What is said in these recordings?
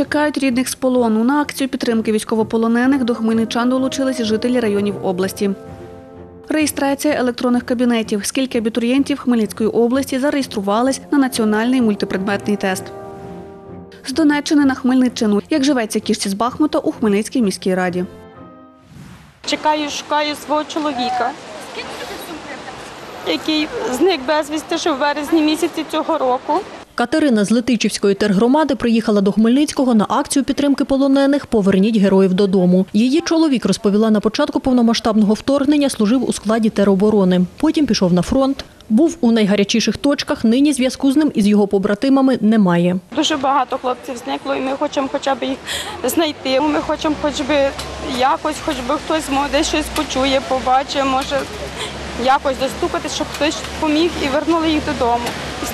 Чекають рідних з полону. На акцію підтримки військовополонених до хмельничан долучились жителі районів області. Реєстрація електронних кабінетів. Скільки абітурієнтів Хмельницької області зареєструвались на національний мультипредметний тест. З Донеччини на Хмельниччину. Як живеться кішці з Бахмута у Хмельницькій міській раді. Шукаю свого чоловіка, який зник безвісти ще в березні місяці цього року. Катерина з Летичівської тергромади приїхала до Хмельницького на акцію підтримки полонених «Поверніть героїв додому». Її чоловік, розповіла, на початку повномасштабного вторгнення служив у складі тероборони. Потім пішов на фронт. Був у найгарячіших точках, нині зв'язку з ним і з його побратимами немає. Дуже багато хлопців зникло і ми хочемо хоча б їх знайти. Ми хочемо хоч би якось, хоч би хтось десь щось почує, побачить, може якось достукатись, щоб хтось поміг і вернули їх додому.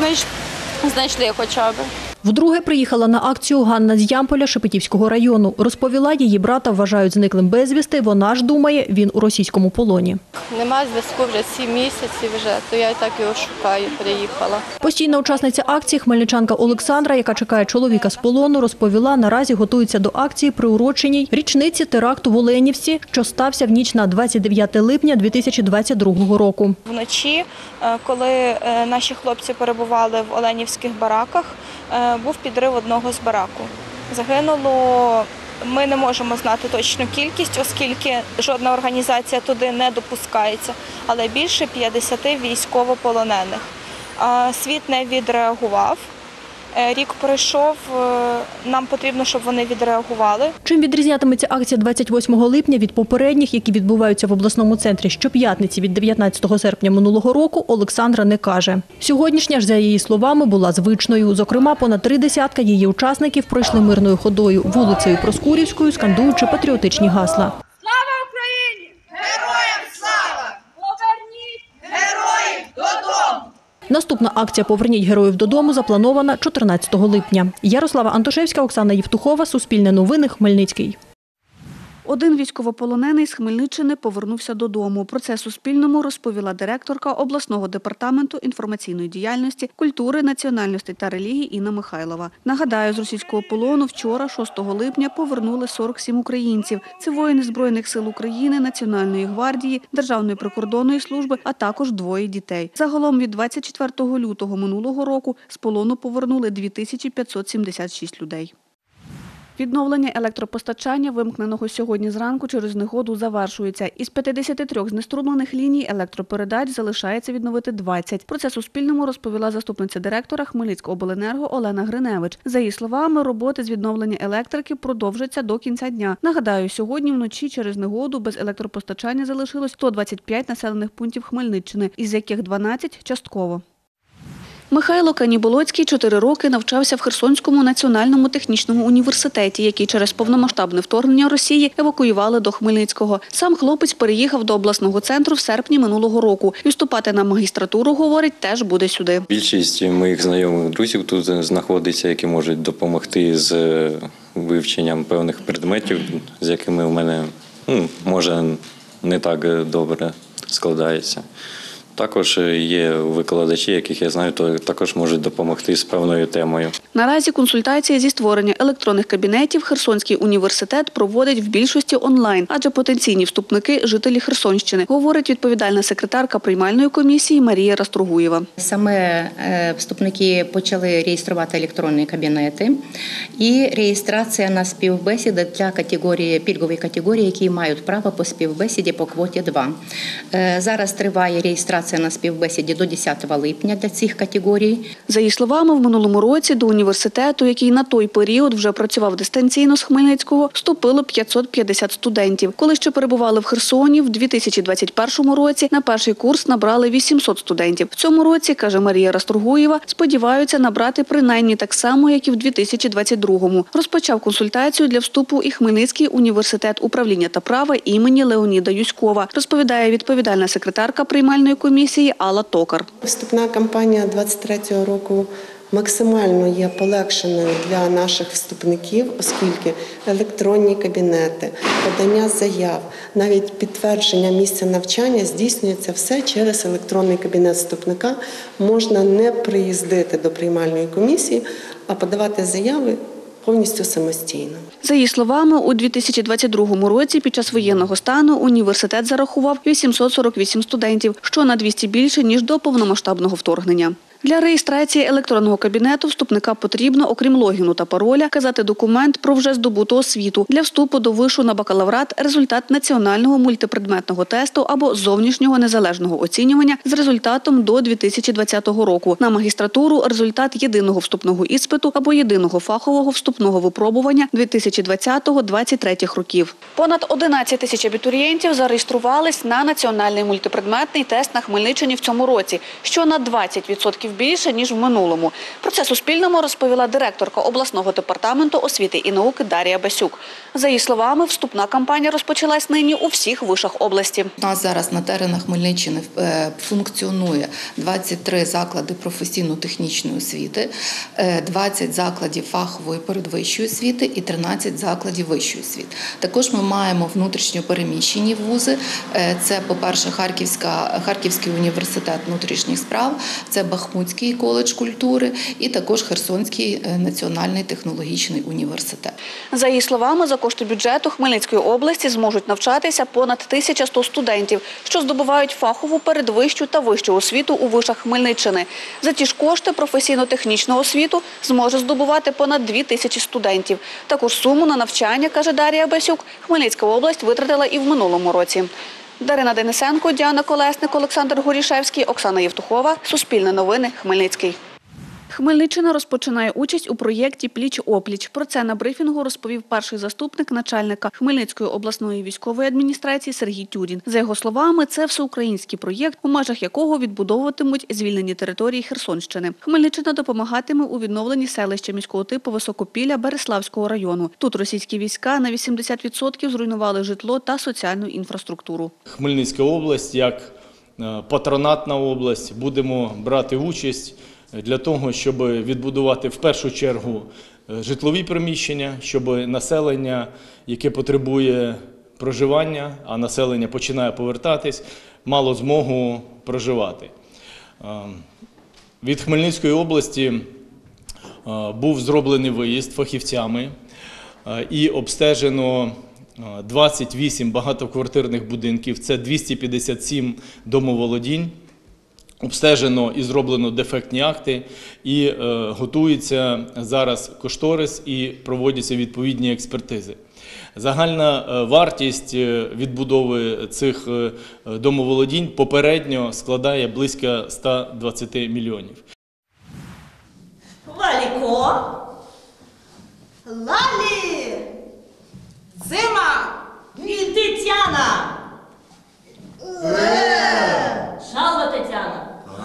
Знайшли хоча б. Вдруге приїхала на акцію Ганна з Ямполя Шепетівського району. Розповіла, її брата вважають зниклим безвісти, вона ж думає, він у російському полоні. Нема зв'язку вже 7 місяців, то я так його шукаю, приїхала. Постійна учасниця акції, хмельничанка Олександра, яка чекає чоловіка з полону, розповіла, наразі готується до акції, приуроченій річниці теракту в Оленівці, що стався в ніч на 29 липня 2022 року. Вночі, коли наші хлопці перебували в оленівських бараках, був підрив одного з бараку. Загинуло, ми не можемо знати точну кількість, оскільки жодна організація туди не допускається, але більше 50 військовополонених. Світ не відреагував. Рік пройшов, нам потрібно, щоб вони відреагували. Чим відрізнятиметься акція 28 липня від попередніх, які відбуваються в обласному центрі щоп'ятниці від 19 серпня минулого року, Олександра не каже. Сьогоднішня ж, за її словами, була звичною. Зокрема, понад 3 десятки її учасників пройшли мирною ходою вулицею Проскурівською, скандуючи патріотичні гасла. Слава Україні! Героям слава! Поверніть героїв додому! Наступна акція «Поверніть героїв додому» запланована 14 липня. Ярослава Антошевська, Оксана Євтухова, Суспільне новини, Хмельницький. Один військовополонений з Хмельниччини повернувся додому. Про це Суспільному розповіла директорка обласного департаменту інформаційної діяльності, культури, національностей та релігій Інна Михайлова. Нагадаю, з російського полону вчора, 6 липня, повернули 47 українців. Це воїни Збройних сил України, Національної гвардії, Державної прикордонної служби, а також 2 дітей. Загалом від 24 лютого минулого року з полону повернули 2576 людей. Відновлення електропостачання, вимкненого сьогодні зранку через негоду, завершується. Із 53 знеструмлених ліній електропередач залишається відновити 20. Про це Суспільному розповіла заступниця директора Хмельницькобленерго Олена Гриневич. За її словами, роботи з відновлення електрики продовжаться до кінця дня. Нагадаю, сьогодні вночі через негоду без електропостачання залишилось 125 населених пунктів Хмельниччини, із яких 12 – частково. Михайло Каніболоцький 4 роки навчався в Херсонському національному технічному університеті, який через повномасштабне вторгнення Росії евакуювали до Хмельницького. Сам хлопець переїхав до обласного центру в серпні минулого року. І вступати на магістратуру, говорить, теж буде сюди. Більшість моїх знайомих друзів тут знаходиться, які можуть допомогти з вивченням певних предметів, з якими у мене, може, не так добре складається. Також є викладачі, яких я знаю, то також можуть допомогти з певною темою. Наразі консультації зі створення електронних кабінетів Херсонський університет проводить в більшості онлайн, адже потенційні вступники – жителі Херсонщини, говорить відповідальна секретарка приймальної комісії Марія Расторгуєва. Саме вступники почали реєструвати електронні кабінети і реєстрація на співбесіди для пільгової категорії, які мають право по співбесіді по квоті 2. Зараз триває реєстрація на співбесіді до 10 липня для цих категорій. За її словами, в минулому році до університету, який на той період вже працював дистанційно з Хмельницького, вступило 550 студентів. Коли ще перебували в Херсоні, в 2021 році на перший курс набрали 800 студентів. В цьому році, каже Марія Расторгуєва, сподіваються набрати принаймні так само, як і в 2022-му. Розпочав консультацію для вступу і Хмельницький університет управління та права імені Леоніда Юськова, розповідає відповідальна секретарка приймальної комісії Алла Токар. Вступна кампанія 2023 року максимально є полегшеною для наших вступників, оскільки електронні кабінети, подання заяв, навіть підтвердження місця навчання здійснюється все через електронний кабінет вступника. Можна не приїздити до приймальної комісії, а подавати заяви повністю самостійно. За її словами, у 2022 році під час воєнного стану університет зарахував 848 студентів, що на 200 більше, ніж до повномасштабного вторгнення. Для реєстрації електронного кабінету вступника потрібно, окрім логіну та пароля, вказати документ про вже здобуту освіту. Для вступу до вишу на бакалаврат – результат національного мультипредметного тесту або зовнішнього незалежного оцінювання з результатом до 2020 року. На магістратуру – результат єдиного вступного іспиту або єдиного фахового вступного випробування 2020-2023 років. Понад 11 тисяч абітурієнтів зареєструвались на національний мультипредметний тест на Хмельниччині в цьому році, що на 20% більше, ніж в минулому. Про це Суспільному розповіла директорка обласного департаменту освіти і науки Дар'я Басюк. За її словами, вступна кампанія розпочалась нині у всіх вишах області. У нас зараз на теренах Хмельниччини функціонує 23 заклади професійно-технічної освіти, 20 закладів фахової передвищої освіти і 13 закладів вищої освіти. Також ми маємо внутрішньо переміщені вузи. Це, по-перше, Харківський університет внутрішніх справ, це Бахмутський коледж культури і також Херсонський національний технологічний університет. За її словами, за кошти бюджету Хмельницької області зможуть навчатися понад 1100 студентів, що здобувають фахову передвищу та вищу освіту у вишах Хмельниччини. За ті ж кошти професійно-технічну освіту зможе здобувати понад 2000 студентів. Таку суму на навчання, каже Дар'я Басюк, Хмельницька область витратила і в минулому році. Дарина Денисенко, Діана Колесник, Олександр Горішевський, Оксана Євтухова. Суспільне новини, Хмельницький. Хмельниччина розпочинає участь у проєкті «Пліч-опліч». Про це на брифінгу розповів перший заступник начальника Хмельницької обласної військової адміністрації Сергій Тюдін. За його словами, це всеукраїнський проєкт, у межах якого відбудовуватимуть звільнені території Херсонщини. Хмельниччина допомагатиме у відновленні селища міського типу Високопілля Береславського району. Тут російські війська на 80% зруйнували житло та соціальну інфраструктуру. Хмельницька область, як патронатна область, будемо брати участь для того, щоб відбудувати в першу чергу житлові приміщення, щоб населення, яке потребує проживання, а населення починає повертатись, мало змогу проживати. Від Хмельницької області був зроблений виїзд фахівцями і обстежено 28 багатоквартирних будинків, це 257 домоволодінь. Обстежено і зроблено дефектні акти, і готується зараз кошторис і проводяться відповідні експертизи. Загальна вартість відбудови цих домоволодінь попередньо складає близько 120 мільйонів. Валіко! Лалі! Зима! І Тетяна! Шалва Тетяна!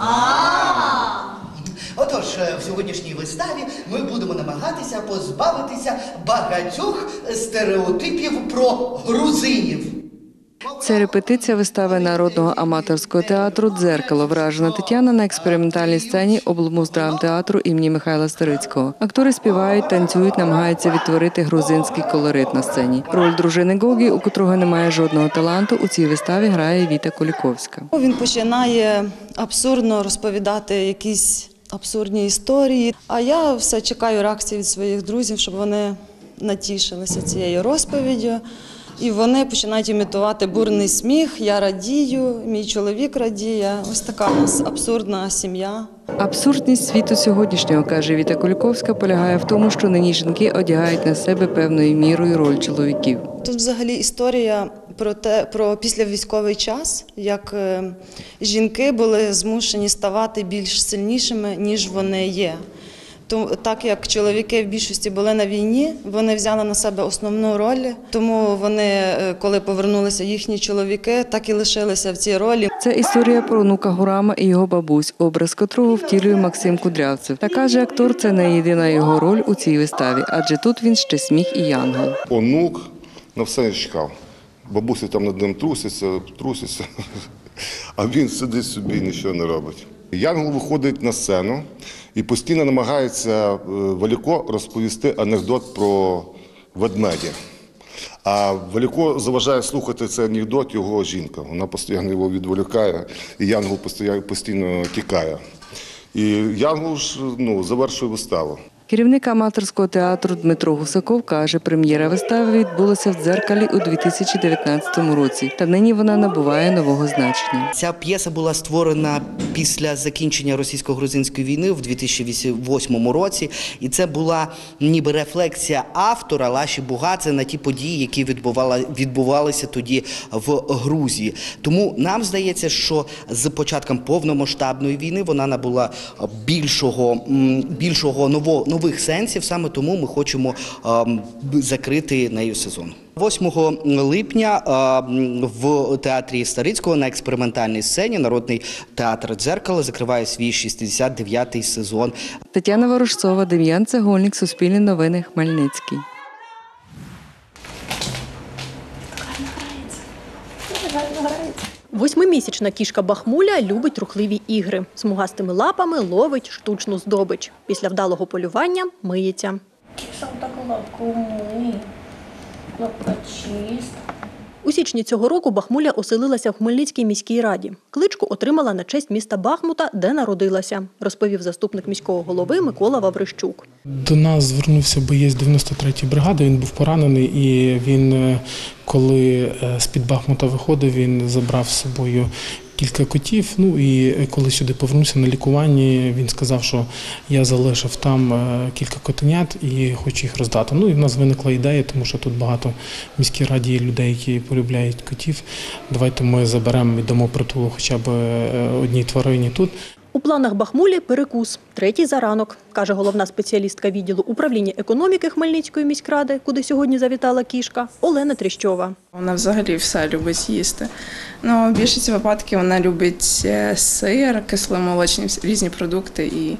Отож, в сьогоднішній виставі ми будемо намагатися позбавитися багатьох стереотипів про грузинів. Це репетиція вистави народного аматорського театру «Дзеркало». Вражена Тетяна на експериментальній сцені облмуздрамтеатру імені Михайла Старицького. Актори співають, танцюють, намагаються відтворити грузинський колорит на сцені. Роль дружини Гогі, у котрого немає жодного таланту, у цій виставі грає Віта Куліковська. Він починає абсурдно розповідати якісь абсурдні історії, а я все чекаю реакції від своїх друзів, щоб вони натішилися цією розповіддю. І вони починають імітувати бурний сміх, я радію, мій чоловік радіє. Ось така у нас абсурдна сім'я. Абсурдність світу сьогоднішнього, каже Віта Куліковська, полягає в тому, що нині жінки одягають на себе певною мірою роль чоловіків. Тут взагалі історія про післявійськовий час, як жінки були змушені ставати більш сильнішими, ніж вони є. Так як чоловіки в більшості були на війні, вони взяли на себе основну роль, тому вони, коли повернулися їхні чоловіки, так і лишилися в цій ролі. Це історія про онука Гурама і його бабусь, образ котрого втілює Максим Кудрявцев. Та каже актор, це не єдина його роль у цій виставі, адже тут він ще сміх і янгол. Онук на все чекав. Бабуся там над ним труситься, а він сидить собі і нічого не робить. Янгол виходить на сцену і постійно намагається Валіко розповісти анекдот про ведмедя. А Валіко заважає слухати цей анекдот його жінка. Вона постійно його відволікає, і Янгол постійно тікає. І Янгол завершує виставу. Керівник аматорського театру Дмитро Гусаков каже, прем'єра вистави відбулася в «Дзеркалі» у 2019 році, та нині вона набуває нового значення. Ця п'єса була створена після закінчення російсько-грузинської війни в 2008 році, і це була ніби рефлексія автора Лаші Бугадзе на ті події, які відбувалися тоді в Грузії. Тому нам здається, що з початком повномасштабної війни вона набула більшого нових сенсів, саме тому ми хочемо закрити нею сезон. 8 липня в театрі Старицького на експериментальній сцені Народний театр «Дзеркало» закриває свій 69-й сезон. Тетяна Ворожцова, Дем'ян Цегольник, Суспільне новини, Хмельницький. Восьмимісячна кішка Бахмуля любить рухливі ігри. Смугастими лапами ловить штучну здобич. Після вдалого полювання миється. Киса так лапку миє. Лапка чиста. У січні цього року Бахмуля оселилася в Хмельницькій міській раді. Кличку отримала на честь міста Бахмута, де народилася, розповів заступник міського голови Микола Ваврищук. До нас звернувся боєць 93-ї бригади, він був поранений і він, коли з-під Бахмута виходив, він забрав з собою кілька котів, і коли сюди повернувся на лікуванні, він сказав, що я залишив там кілька котенят і хочу їх роздати. І в нас виникла ідея, тому що тут багато в міській раді є людей, які полюбляють котів. Давайте ми заберемо і дамо притулок хоча б одній тварині тут. У планах Бахмулі перекус, 3-й за ранок, каже головна спеціалістка відділу управління економіки Хмельницької міськради, куди сьогодні завітала кішка, Олена Тріщова. Вона взагалі все любить їсти. В більшості випадків вона любить сир, кисломолочні різні продукти і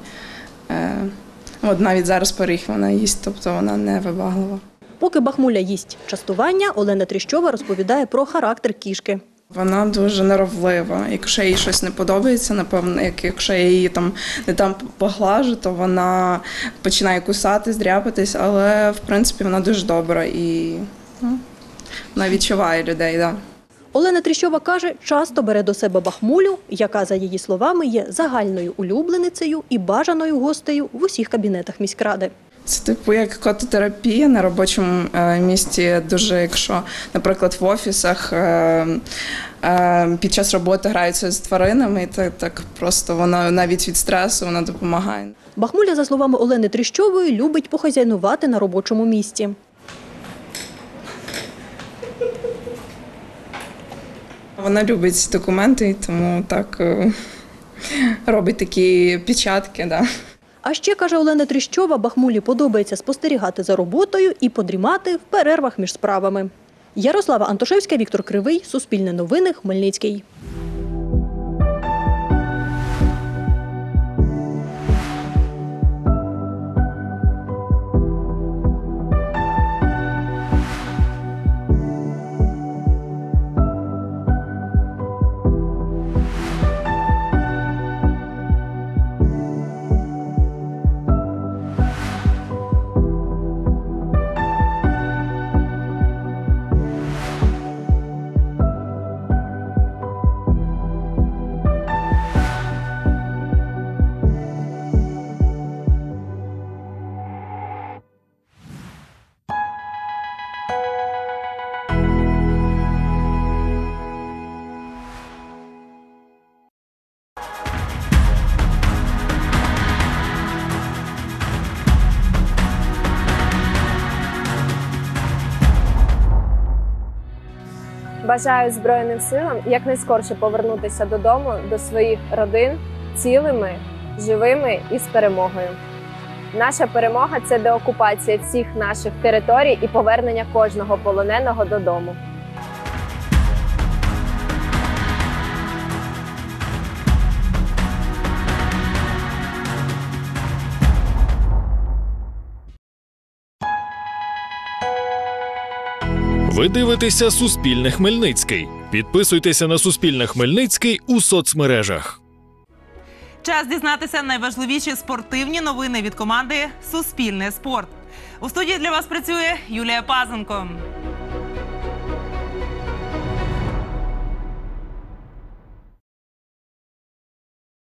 навіть зараз пиріг вона їсть, тобто вона не вибаглива. Поки Бахмуля їсть частування, Олена Тріщова розповідає про характер кішки. Вона дуже норовлива. Якщо їй щось не подобається, напевно, якщо я її не поглажу, то вона починає кусатись, дряпатись, але в принципі вона дуже добра і вона відчуває людей. Да. Олена Тріщова каже, часто бере до себе Бахмулю, яка, за її словами, є загальною улюбленицею і бажаною гостею в усіх кабінетах міськради. Це як кототерапія на робочому місці. Дуже, якщо, наприклад, в офісах під час роботи граються з тваринами, так просто вона навіть від стресу вона допомагає. Бахмуля, за словами Олени Тріщової, любить похазяйнувати на робочому місці. Вона любить документи, тому так робить такі печатки. Да. А ще, каже Олена Тріщова, Бахмулі подобається спостерігати за роботою і подрімати в перервах між справами. Ярослава Антошевська, Віктор Кривий, Суспільне новини, Хмельницький. Бажаю Збройним силам якнайскорше повернутися додому, до своїх родин, цілими, живими і з перемогою. Наша перемога – це деокупація всіх наших територій і повернення кожного полоненого додому. Ви дивитеся «Суспільне Хмельницький». Підписуйтеся на «Суспільне Хмельницький» у соцмережах. Час дізнатися найважливіші спортивні новини від команди «Суспільне спорт». У студії для вас працює Юлія Пазенко.